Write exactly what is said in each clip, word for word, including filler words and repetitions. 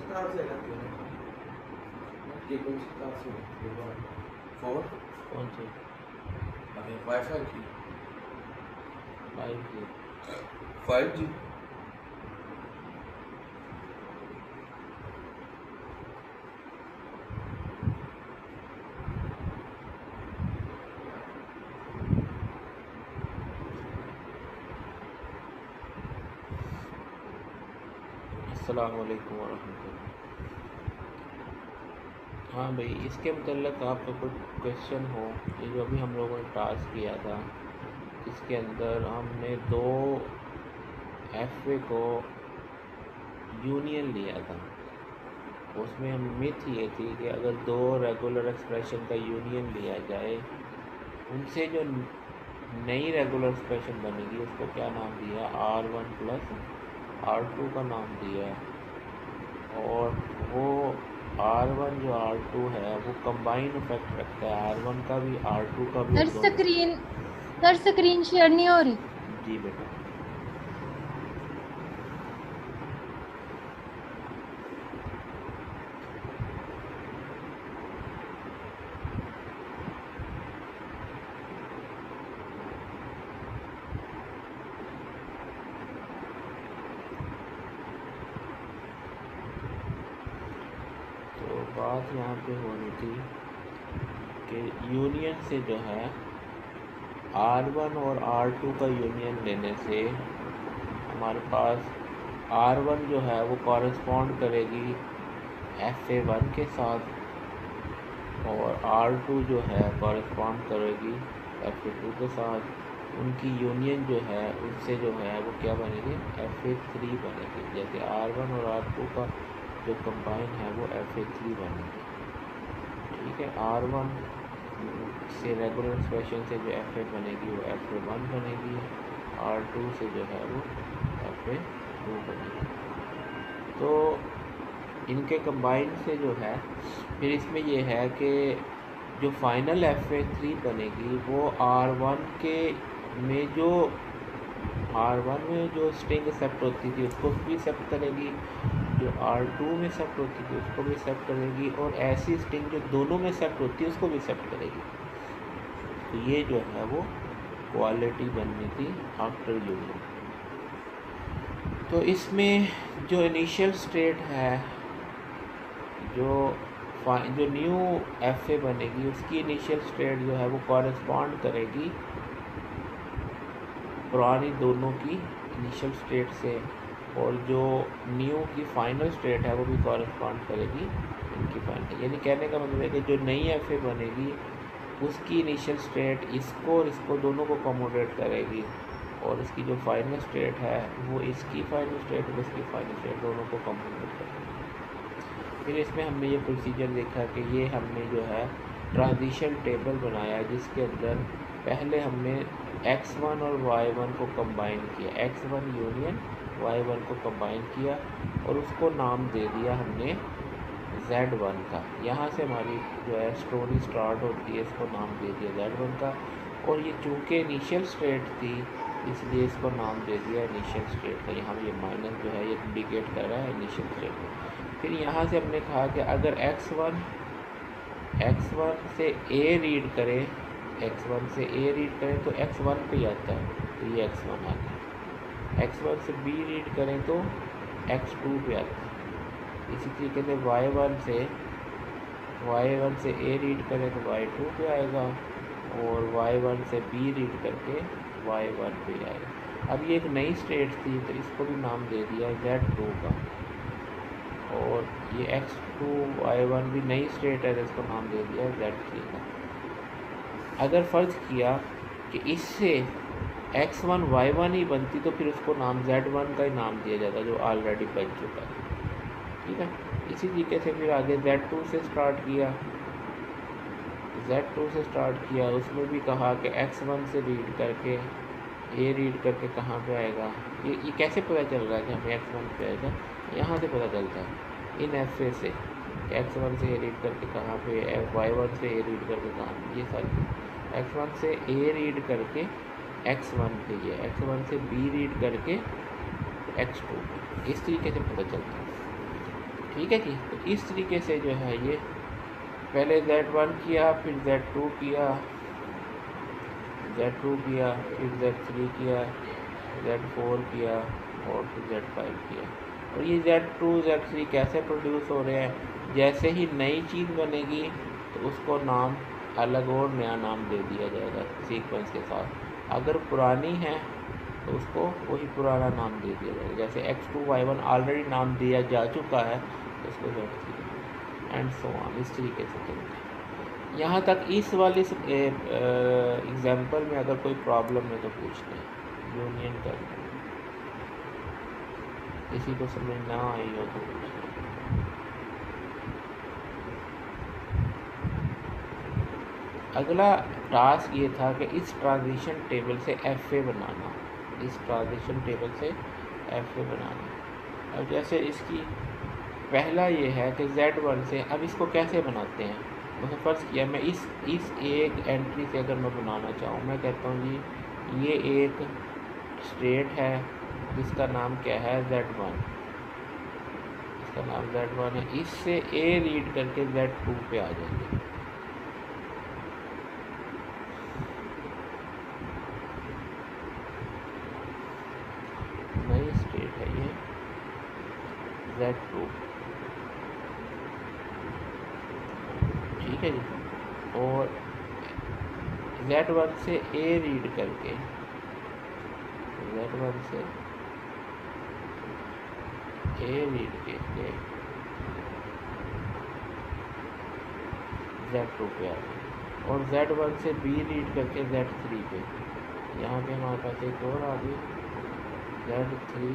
Car से लगाती है ये कौन सी कार से फोर कौन सी? अरे वाईफाई की फाइव जी। फाइव जी अस्सलाम वालेकुम वरहमतुल्लाह। हाँ भाई, इसके मतलब आपका कोई क्वेश्चन हो? ये जो अभी हम लोगों ने टास्क किया था, इसके अंदर हमने दो एफ ए को यूनियन लिया था। उसमें हम मिथ ये थी कि अगर दो रेगुलर एक्सप्रेशन का यूनियन लिया जाए, उनसे जो नई रेगुलर एक्सप्रेशन बनेगी उसको क्या नाम दिया? R one plus R two का नाम दिया। और वो आर वन जो आर टू है वो कंबाइन इफेक्ट रखता है, आर वन का भी आर टू का भी। Sir screen sir screen share नहीं हो रही। जी बेटा। तो बात यहाँ पे हो रही थी कि यूनियन से जो है आर वन और आर टू का यूनियन लेने से हमारे पास आर वन जो है वो कॉरेस्पॉन्ड करेगी एफ ए वन के साथ, और आर टू जो है कॉरेस्पॉन्ड करेगी एफ ए टू के साथ। उनकी यूनियन जो है उससे जो है वो क्या बनेगी? एफ ए थ्री बनेगी। जैसे आर वन और आर टू का जो कंबाइन है वो एफ ए थ्री बनेगी। ठीक है, आर वन से रेगुलर एक्सप्रेशन से जो एफ ए बनेगी वो एफ ए वन बनेगी, आर टू से जो है वो एफ ए टू बनेगी। तो इनके कंबाइन से जो है फिर इसमें ये है कि जो फाइनल एफ ए थ्री बनेगी वो आर वन के में जो आर वन में जो स्ट्रिंग एक्सेप्ट होती थी उसको भी एक्सेप्ट करेगी, जो आर टू में एक्सेप्ट होती थी उसको भी एक्सेप्ट करेगी, और ऐसी स्ट्रिंग जो दोनों में एक्सेप्ट होती है उसको भी एक्सेप्ट करेगी। तो ये जो है वो क्वालिटी बननी थी आफ्टर यूनियन। तो इसमें जो इनिशियल स्टेट है, जो जो न्यू एफ ए बनेगी उसकी इनिशियल स्टेट जो है वो कॉरेस्पॉन्ड करेगी पुरानी दोनों की इनिशियल स्टेट से, और जो न्यू की फाइनल स्टेट है वो भी कॉरेस्पॉन्ड करेगी इनकी फाइनल। यानी कहने का मतलब है कि जो नई एफ ए बनेगी उसकी इनिशियल स्टेट इसको और इसको दोनों को अकोमोडेट करेगी, और इसकी जो फाइनल स्टेट है वो इसकी फाइनल स्टेट और इसकी फाइनल स्टेट दोनों को अकोमोडेट करेगी। फिर इसमें हमने ये प्रोसीजर देखा कि ये हमने जो है ट्रांजिशन टेबल बनाया जिसके अंदर पहले हमने एक्स वन और वाई वन को कंबाइन किया, X one union Y one को कंबाइन किया और उसको नाम दे दिया हमने जेड वन का। यहाँ से हमारी जो है स्टोरी स्टार्ट होती है, इसको नाम दे दिया जेड वन का। और ये चूँकि इनिशियल स्टेट थी इसलिए इसको नाम दे दिया इनिशियल स्टेट का। यहाँ ये माइनस जो है ये इंडिकेट कर रहा है इनिशियल स्टेट। फिर यहाँ से हमने कहा कि अगर एक्स वन एक्स वन से ए रीड करें, एक्स वन से ए रीड करें तो एक्स वन पे आता है, तो ये एक्स वन आ गया। एक्स वन से बी रीड करें तो एक्स टू पे आता है। इसी तरीके से वाई वन से वाई वन से ए रीड करें तो वाई टू पे आएगा, और वाई वन से बी रीड करके वाई वन पे आएगा। अब ये एक नई स्टेट थी तो इसको भी नाम दे दिया जेड टू का, और ये एक्स टू वाई वन भी नई स्टेट है तो इसको नाम दे दिया जेड थ्री का। अगर फ़र्ज़ किया कि इससे एक्स वन वाई वन ही बनती तो फिर उसको नाम जेड वन का ही नाम दिया जाता जो ऑलरेडी बन चुका है। ठीक है, इसी तरीके से फिर आगे जेड टू से स्टार्ट किया, जेड टू से स्टार्ट किया उसमें भी कहा कि एक्स वन से रीड करके ए रीड करके कहाँ पे आएगा। ये ये कैसे पता चल रहा है कि हमें एक्स वन पे आएगा? यहाँ से पता चलता है इन एफ ए से, एक्स वन से ए रीड करके कहाँ पे, वाई वन से ए रीड करके कहाँ पे, ये सारी एक्स वन से ए रीड करके एक्स वन पे, ये एक्स वन से बी रीड करके एक्स टू, इस तरीके से पता चलता है। ठीक है जी। तो इस तरीके से जो है ये पहले जेड वन किया, फिर जेड टू किया, जेड टू किया, फिर जेड थ्री किया, जेड फोर किया और फिर जेड फाइव किया। और ये जेड टू जेड थ्री कैसे प्रोड्यूस हो रहे हैं, जैसे ही नई चीज़ बनेगी तो उसको नाम अलग और नया नाम दे दिया जाएगा सीक्वेंस के साथ। अगर पुरानी है तो उसको वही पुराना नाम दे दिया जाएगा। जैसे X two Y one already नाम दिया जा चुका है तो उसको Z three and so on, इस तरीके से चलते हैं। यहाँ तक इस वाली एग्जांपल में अगर कोई प्रॉब्लम है तो पूछ लें, यूनियन कर लें, किसी को समझ ना आई हो तो पूछ लें। अगला टास्क ये था कि इस ट्रांजिशन टेबल से एफ ए बनाना, इस ट्रांजिशन टेबल से एफ ए बनाना। अब जैसे इसकी पहला ये है कि जेड वन से, अब इसको कैसे बनाते हैं, मतलब फ़र्ज़ किया मैं इस इस एक एंट्री से अगर मैं बनाना चाहूँ, मैं कहता हूँ जी ये एक स्टेट है जिसका नाम क्या है जेड वन, इसका नाम जेड वन है, इससे ए रीड करके जेड टू पे आ जाएंगे। नई स्टेट है ये जेड टू, ठीक है जी। और जेड वन से ए रीड करके, जेड वन से ए रीड करके जेड टू पे आ गए, और जेड वन से बी रीड करके जेड थ्री पे। यहाँ पे हमारे पास एक और आ गई जेड थ्री,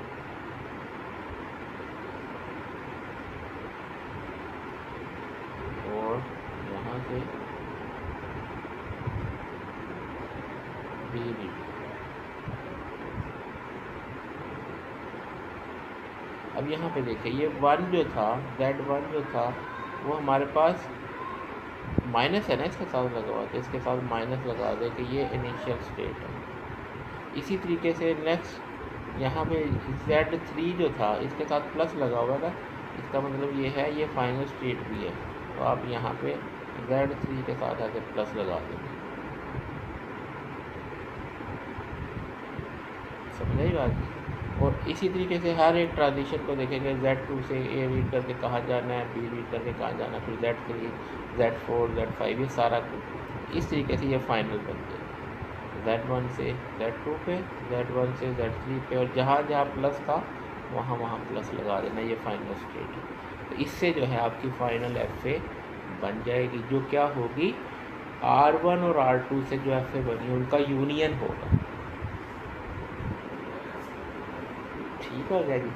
और यहाँ से बी रीड। अब यहाँ पे देखिए ये वन जो था, जेड वन जो था वो हमारे पास माइनस है ना, इसके साथ लगा हुआ था, इसके साथ माइनस लगा दे कि ये इनिशियल स्टेट है। इसी तरीके से नेक्स्ट यहाँ पे जेड थ्री जो था इसके साथ प्लस लगा हुआ था, इसका मतलब ये है ये फाइनल स्टेट भी है, तो आप यहाँ पे जेड थ्री के साथ आके प्लस लगा देंगे। समझ आई बात? और इसी तरीके से हर एक ट्रांजिशन को देखेंगे, जेड टू से ए रीड करके कहाँ जाना है, बी रीड करके कहाँ जाना है, फिर Z three, Z four, Z five, ये सारा इस तरीके से ये फाइनल बनते हैं। जेड वन से जेड टू पे, जेड वन से जेड थ्री पे, और जहाँ जहाँ प्लस था वहाँ वहाँ प्लस लगा देना, ये फाइनल स्टेट है। तो इससे जो है आपकी फाइनल एफ ए बन जाएगी, जो क्या होगी आर वन और आर टू से जो एफ ए बनी उनका यूनियन होगा। ठीक हो गया जी,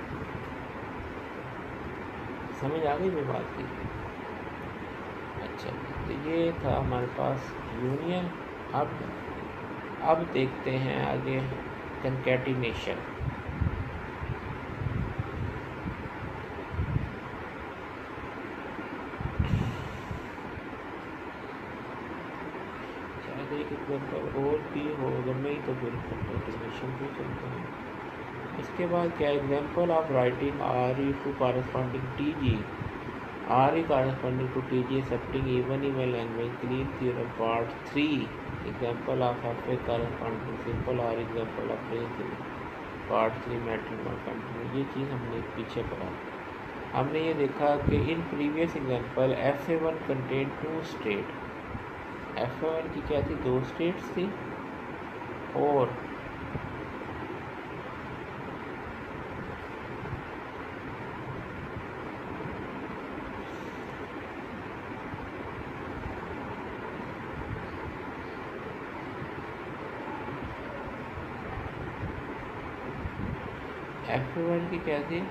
समझ आ गई मेरी बात की? अच्छा, तो ये था हमारे पास यूनियन। अब अब देखते हैं आगे कंकैटिनेशन। शायद एक एग्जाम्पल और भी होगा, नहीं तो फिर कंकैटिनेशन भी चलता है। इसके बाद क्या, example of writing R E to corresponding T G, R E corresponding to T G excepting even even language, Kleene theorem part three, example of F A corresponding to simple R, example of plain part three metric not continue. ये चीज़ हमने पीछे पढ़ा। हमने ये देखा कि इन previous example F A one contain two state, F A one की क्या थी, दो स्टेट्स थी, और एफ वन की क्या थी,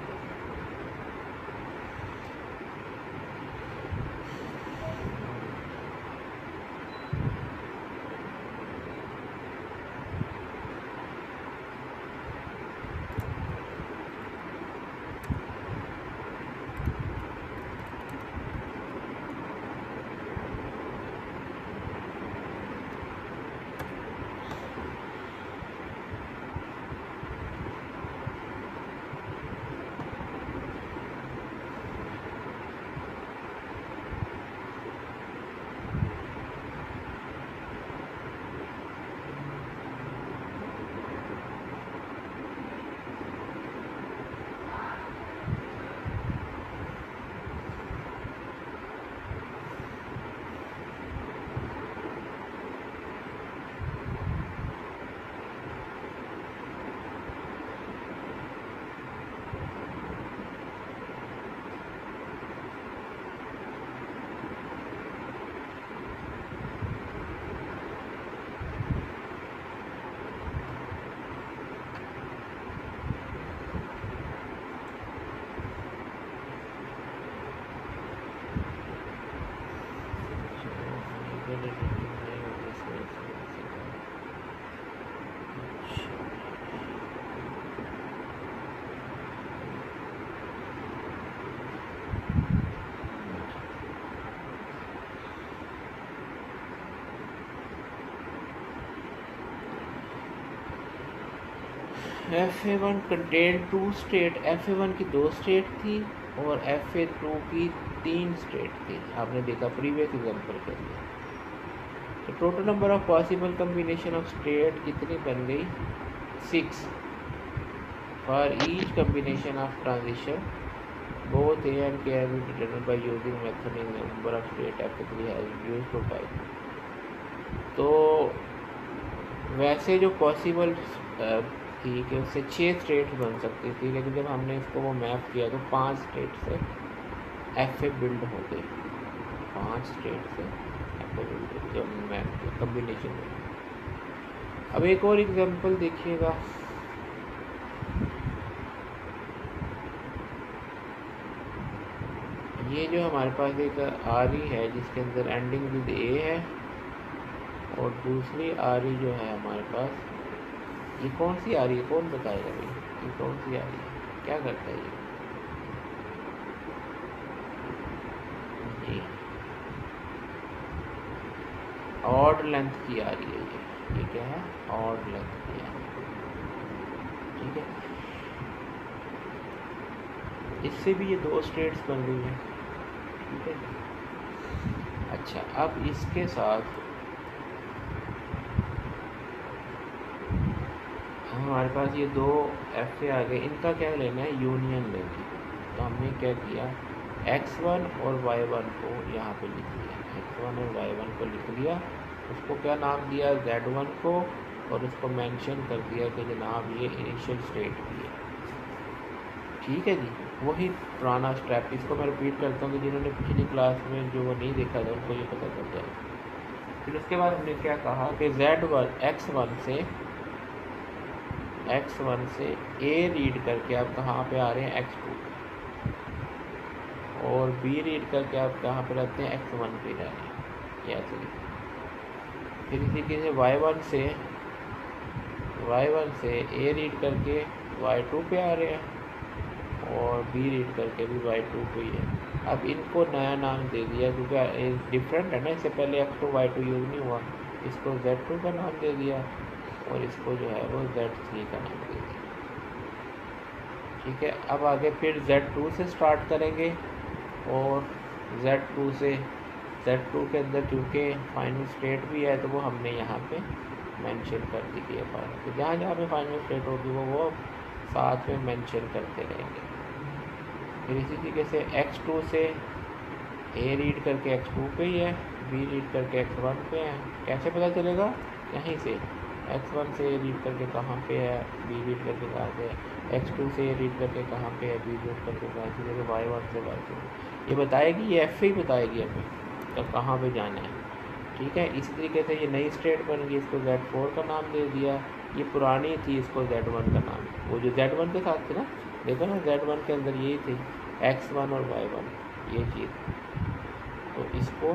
F A one contain two state, F A one की दो स्टेट थी और एफ ए टू की तीन स्टेट थी, आपने देखा प्रीवियस एग्जाम्पल के लिए। तो total number of possible combination of state कितनी बन गई, six. For each combination of transition both A and K have been determined by using method in number of state F three has reduced to five। तो वैसे जो possible थी कि उससे छः स्टेट बन सकती थी, लेकिन जब हमने इसको वो मैप किया तो पांच स्टेट से एफ ए बिल्ड हो गई, पांच स्टेट से एफ ए बिल्ड हो, जब मैप किया कम्बिनेशन में। अब एक और एग्जांपल देखिएगा, ये जो हमारे पास एक आ रही है जिसके अंदर एंडिंग विद ए है, और दूसरी आ रही जो है हमारे पास, ये कौन सी आ रही है, कौन बताएगा भाई, ये कौन सी आ रही है, क्या करता है ये, ऑड लेंथ की आ रही है ये ये क्या है, ऑड लेंथ की आ रही है, ठीक है। इससे भी ये दो स्टेट्स बन गई हैं, ठीक है। अच्छा, अब इसके साथ हमारे पास ये दो एफ ए आ गए, इनका क्या लेना है, यूनियन लेंगे। तो हमने क्या किया, एक्स वन और वाई वन को यहाँ पे लिख लिया, एक्स वन और वाई वन को लिख लिया, उसको क्या नाम दिया, जेड वन को, और उसको मेंशन कर दिया कि जनाब ये इनिशियल स्टेट भी है, ठीक है जी। वही पुराना स्टेप, इसको मैं रिपीट करता हूँ कि जिन्होंने पिछली क्लास में जो वो नहीं देखा था उनको ये पता चल जाए। फिर उसके बाद हमने क्या कहा कि जेड वन एक्स वन से एक्स वन से ए रीड करके आप कहाँ पे आ रहे हैं, एक्स टू, और बी रीड करके आप कहाँ पे रहते हैं, एक्स वन पे रह रहे हैं, ये ऐसे। फिर इसी तरीके से वाई वन से वाई वन से ए रीड करके वाई टू पे आ रहे हैं, और बी रीड करके भी वाई टू पे ही है। अब इनको नया नाम दे दिया क्योंकि डिफरेंट है ना, इससे पहले X two Y two use नहीं हुआ, इसको जेड टू का नाम दे दिया, और इसको जो है वो जेड थ्री का नाम दे दिया, ठीक है। अब आगे फिर जेड टू से स्टार्ट करेंगे, और जेड टू से जेड टू के अंदर चूँकि फाइनल स्टेट भी है तो वो हमने यहाँ पे मेंशन कर दी है फाइनल, तो जहाँ जहाँ पे फाइनल स्टेट होगी वो वो साथ में मेंशन करते रहेंगे। फिर इसी तरीके से एक्स टू से ए रीड करके एक्स टू पे ही है, बी रीड करके एक्स वन पे है, कैसे पता चलेगा, यहीं से एक्स वन से ए रीड करके कहाँ पे है, बी रीड करके कहाँ पे है, एक्स टू से ए रीड करके कहाँ पे है, बी रीड करके कहाँ से, जैसे वाई वन से वाई टू, ये बताएगी, ये एफ ही बताएगी हमें तो कहाँ पे जाना है, ठीक है। इसी तरीके से ये नई स्टेट बन गई, इसको जेड फोर का नाम दे दिया, ये पुरानी थी, इसको जेड वन का नाम, वो जो जेड वन के साथ थी ना, देखो ना जेड वन के अंदर यही थी, एक्स वन और वाई वन, ये चीज़, तो इसको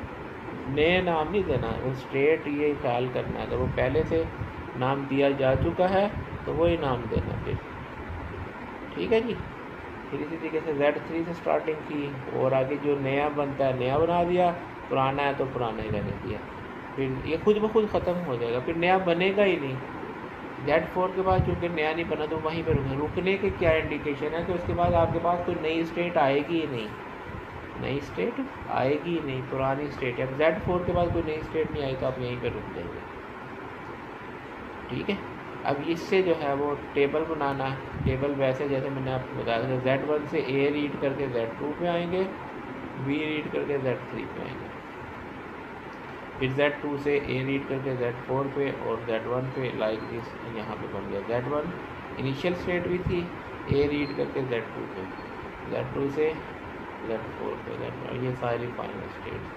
नए नाम नहीं देना, वो स्टेट ये ख्याल करना है, अगर वो पहले से नाम दिया जा चुका है तो वही नाम देना फिर, ठीक है जी। फिर इसी तरीके से जेड थ्री से स्टार्टिंग की, और आगे जो नया बनता है नया बना दिया, पुराना है तो पुराना ही रहने दिया, फिर ये खुद ब खुद ख़त्म हो जाएगा, फिर नया बनेगा ही नहीं। जेड फोर के बाद चूँकि नया नहीं बना तो वहीं पर रुके, रुकने के क्या इंडिकेशन है कि उसके बाद आपके पास कोई नई स्टेट आएगी ही नहीं, नई स्टेट आएगी ही नहीं, पुरानी स्टेट है। अब जेड फोर के बाद कोई नई स्टेट नहीं आई तो आप यहीं पर रुक जाएंगे, ठीक है। अब इससे जो है वो टेबल बनाना है, टेबल वैसे जैसे मैंने आपको बताया था, जेड वन से ए रीड करके जेड टू पे आएंगे, बी रीड करके जेड थ्री पे आएंगे, फिर जेड टू से ए रीड करके जेड फोर पे, और जेड वन पे लाइक दिस यहाँ पे बन गया, जेड वन इनिशियल स्टेट भी थी, ए रीड करके जेड टू पे, जेड टू से जेड फोर पे, जेड वन, ये सारी फाइनल स्टेट,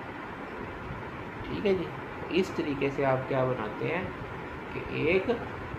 ठीक है जी। इस तरीके से आप क्या बनाते हैं कि एक,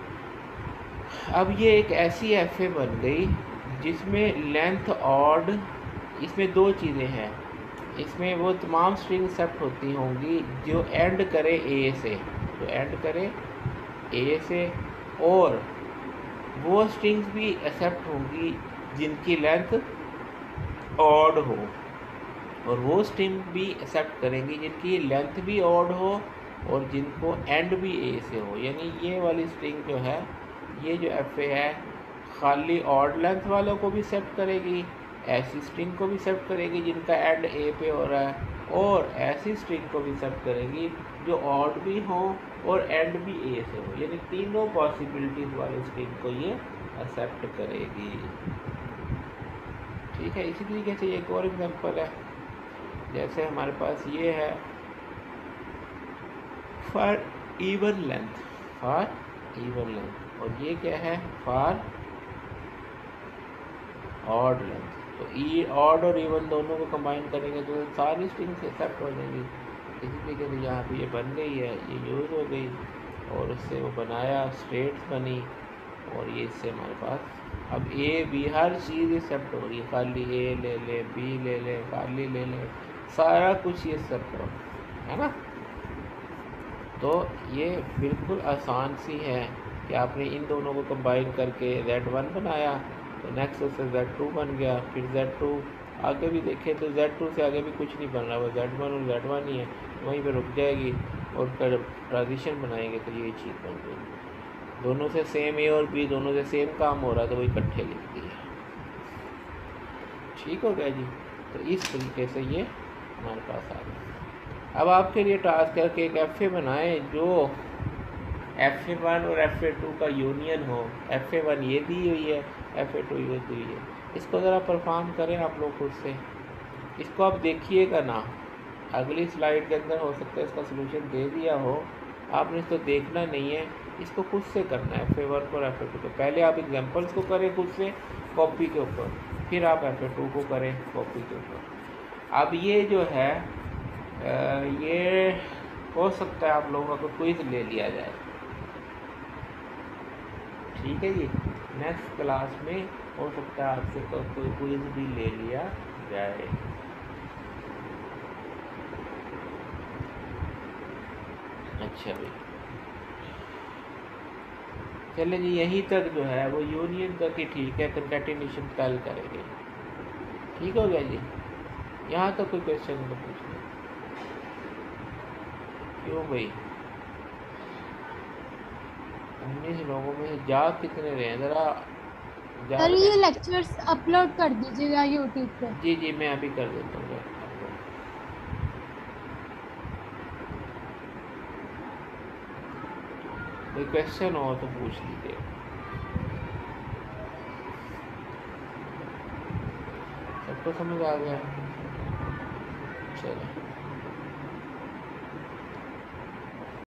अब ये एक ऐसी एफ ए बन गई जिसमें लेंथ ऑड, इसमें दो चीज़ें हैं, इसमें वो तमाम स्ट्रिंग एक्सेप्ट होती होंगी जो एंड करे ए से, जो एंड करे ए से, और वो स्ट्रिंग्स भी एक्सेप्ट होंगी जिनकी लेंथ ऑड हो, और वो स्ट्रिंग भी एक्सेप्ट करेंगी जिनकी लेंथ भी ऑड हो और जिनको एंड भी ए से हो। यानी ये वाली स्ट्रिंग जो है ये जो एफ ए है खाली ऑड लेंथ वालों को भी एक्सेप्ट करेगी, ऐसी स्ट्रिंग को भी एक्सेप्ट करेगी जिनका एंड ए पे हो रहा है, और ऐसी स्ट्रिंग को भी एक्सेप्ट करेगी जो ऑड भी हो और एंड भी ए से हो, यानी तीनों पॉसिबिलिटीज़ वाली स्ट्रिंग को ये एक्सेप्ट करेगी। ठीक है, इसी तरीके से एक और एग्जांपल है, जैसे हमारे पास ये है for even length, for even length, और ये क्या है फॉर ऑड लेंथ। तो ई ऑड और इवन दोनों को कंबाइन करेंगे तो सारी स्ट्रिंग्स एक्सेप्ट हो जाएंगी। इसी तरीके से यहाँ पे ये बन गई है, ये यूज़ हो गई और उससे वो बनाया, स्टेट्स बनी, और ये इससे हमारे पास अब A B her cheese accept हो रही है, खाली ए ले ले, बी ले ले, खाली ले ले, सारा कुछ ये एक्सेप्ट हो, है ना। तो ये बिल्कुल आसान सी है कि आपने इन दोनों को कंबाइन करके जेड वन बनाया, तो नेक्स्ट उससे जेड टू बन गया, फिर जेड टू आगे भी देखें तो जेड टू से आगे भी कुछ नहीं बन रहा, वो जेड वन और जेड वन ही है, वहीं पे रुक जाएगी, और फिर ट्रांजिशन बनाएंगे तो ये चीज़ बन गई। दोनों से सेम ए और बी दोनों से सेम काम हो रहा है तो वो इकट्ठे लिख दिए। ठीक हो गया जी। तो इस तरीके से ये हमारे पास आ गया। अब आपके लिए टास्क है कि एक एफ ए बनाएँ जो एफ ए वन और एफ ए टू का यूनियन हो। एफ ए वन ये दी हुई है, एफ ए टू ये दी हुई है, इसको ज़रा परफॉर्म करें आप लोग खुद से। इसको आप देखिएगा ना, अगली स्लाइड के अंदर हो सकता है इसका सलूशन दे दिया हो, आपने इसको देखना नहीं है, इसको खुद से करना है। एफ ए वन और एफ ए टू को पहले आप एग्जांपल्स को करें खुद से कॉपी के ऊपर, फिर आप एफ ए टू को करें कॉपी के ऊपर। अब ये जो है आ, ये हो सकता है आप लोगों को क्विज़ ले लिया जाए। ठीक है जी, नेक्स्ट क्लास में हो सकता है आपसे कोई क्विज़ भी ले लिया जाए। अच्छा भाई, चले जी, यहीं तक जो है वो यूनियन तक ही ठीक है, कंकैटिनेशन कल करेंगे। ठीक हो गया जी, यहाँ तक कोई क्वेश्चन तो पूछ लो। क्यों भाई, उन्नीस लोगों में जा कितने रहे हैं ज़रा जा सर ये लेक्चर्स अपलोड कर दीजिएगा यूट्यूब पे। जी जी मैं अभी कर देता हूँ। कोई क्वेश्चन हो तो पूछ लीजिए। सबको समझ आ गया? चलो।